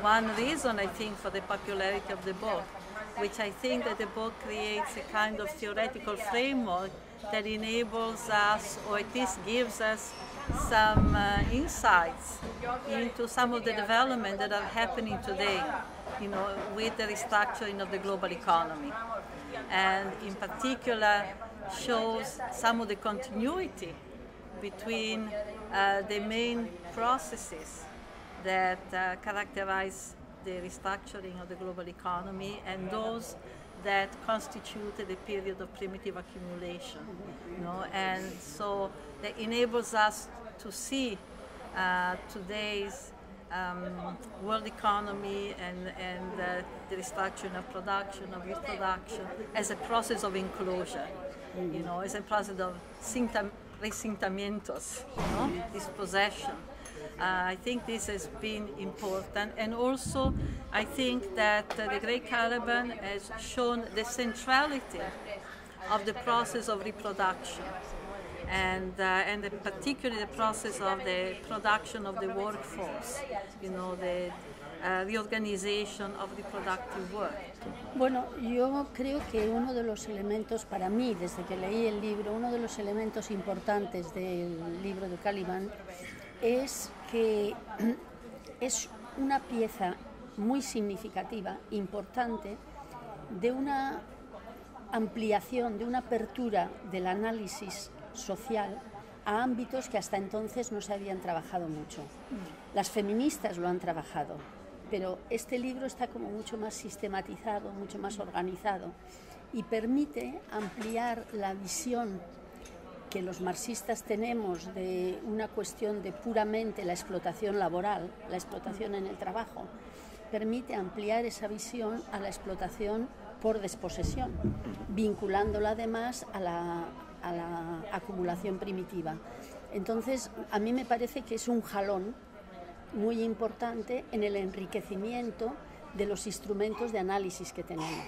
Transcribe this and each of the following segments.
one reason, I think, for the popularity of the book, which I think that the book creates a kind of theoretical framework that enables us, or at least gives us, some insights into some of the development that are happening today, with the restructuring of the global economy, and in particular shows some of the continuity between the main processes that characterize the restructuring of the global economy and those that constituted the period of primitive accumulation. And so that enables us to see today's world economy and the restructuring of production, of reproduction, as a process of enclosure, as a process of resintamientos, dispossession. I think this has been important, and also I think that the Great Caravan has shown the centrality of the process of reproduction, and particularly the process of the production of the workforce, the reorganization of reproductive work. Bueno, yo creo que uno de los elementos, para mí, desde que leí el libro, uno de los elementos importantes del libro de Caliban es que es una pieza muy significativa, importante, de una ampliación, de una apertura del análisis social a ámbitos que hasta entonces no se habían trabajado mucho. Las feministas lo han trabajado, pero este libro está como mucho más sistematizado, mucho más organizado y permite ampliar la visión que los marxistas tenemos de una cuestión de puramente la explotación laboral, la explotación en el trabajo, permite ampliar esa visión a la explotación por desposesión, vinculándola además a la acumulación primitiva. Entonces, a mí me parece que es un jalón muy importante en el enriquecimiento de los instrumentos de análisis que tenemos.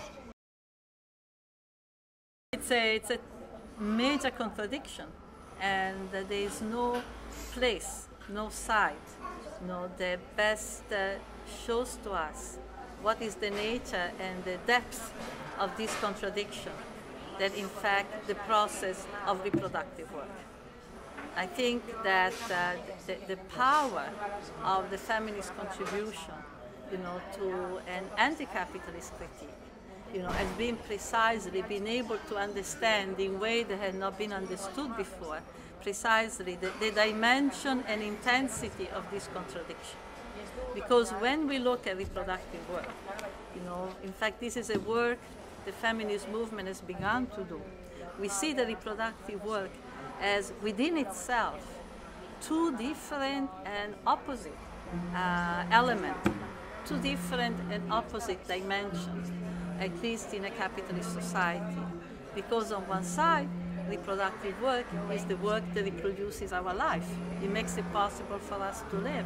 It's a major contradiction, and there is no place, no site, that best shows to us what is the nature and the depth of this contradiction, that in fact the process of reproductive work. I think that the power of the feminist contribution, to an anti-capitalist critique, has been precisely being able to understand in a way that had not been understood before, precisely the dimension and intensity of this contradiction. Because when we look at reproductive work, in fact this is a work the feminist movement has begun to do. We see the reproductive work as within itself two different and opposite elements, two different and opposite dimensions, at least in a capitalist society. Because on one side, reproductive work is the work that reproduces our life. It makes it possible for us to live,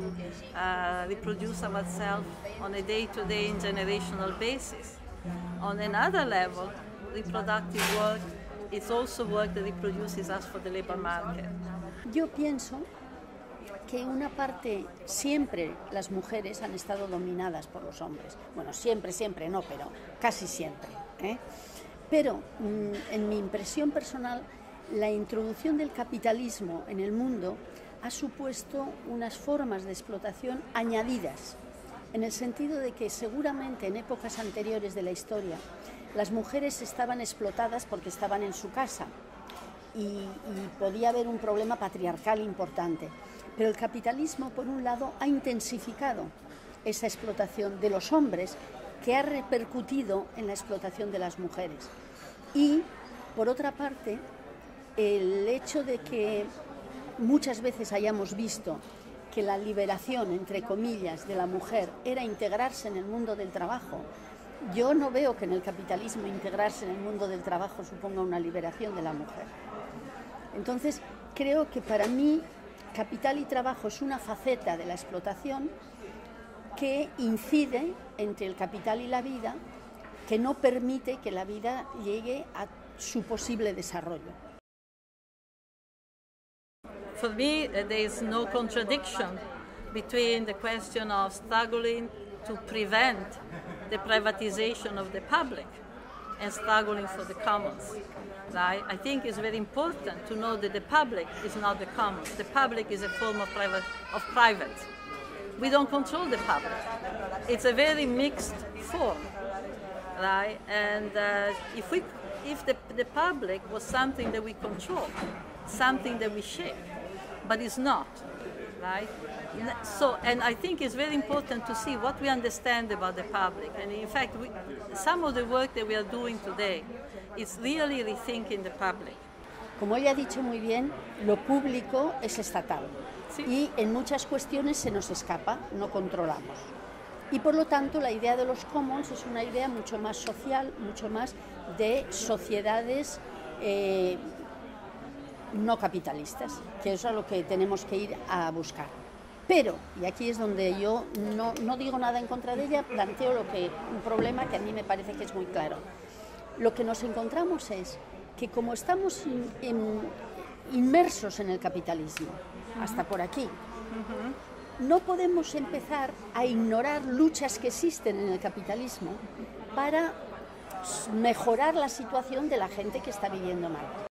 to reproduce ourselves on a day-to-day and generational basis. On another level, reproductive work is also work that reproduces us for the labor market. Yo pienso que una parte, siempre las mujeres han estado dominadas por los hombres. Bueno, siempre no, pero casi siempre. Pero en mi impresión personal, la introducción del capitalismo en el mundo ha supuesto unas formas de explotación añadidas, en el sentido de que seguramente en épocas anteriores de la historia las mujeres estaban explotadas porque estaban en su casa y podía haber un problema patriarcal importante. Pero el capitalismo, por un lado, ha intensificado esa explotación de los hombres que ha repercutido en la explotación de las mujeres. Y, por otra parte, el hecho de que muchas veces hayamos visto que la liberación, entre comillas, de la mujer era integrarse en el mundo del trabajo, yo no veo que en el capitalismo integrarse en el mundo del trabajo suponga una liberación de la mujer. Entonces, creo que para mí capital y trabajo es una faceta de la explotación que incide entre el capital y la vida, que no permite que la vida llegue a su posible desarrollo. For me, there is no contradiction between the question of struggling to prevent the privatization of the public and struggling for the commons. Right? I think it's very important to know that the public is not the commons. The public is a form of private. We don't control the public. It's a very mixed form, right? And if the public was something that we control, something that we shape, but it's not, right? So, and I think it's very important to see what we understand about the public. And in fact, some of the work that we are doing today is really rethinking the public. Como ella ha dicho muy bien, lo público es estatal. Sí. Y en muchas cuestiones se nos escapa, no controlamos. Y por lo tanto la idea de los commons es una idea mucho más social, mucho más de sociedades no capitalistas, que eso es a lo que tenemos que ir a buscar. Pero, y aquí es donde yo no digo nada en contra de ella, planteo un problema que a mí me parece que es muy claro. Lo que nos encontramos es que como estamos inmersos en el capitalismo, hasta por aquí, no podemos empezar a ignorar luchas que existen en el capitalismo para mejorar la situación de la gente que está viviendo mal.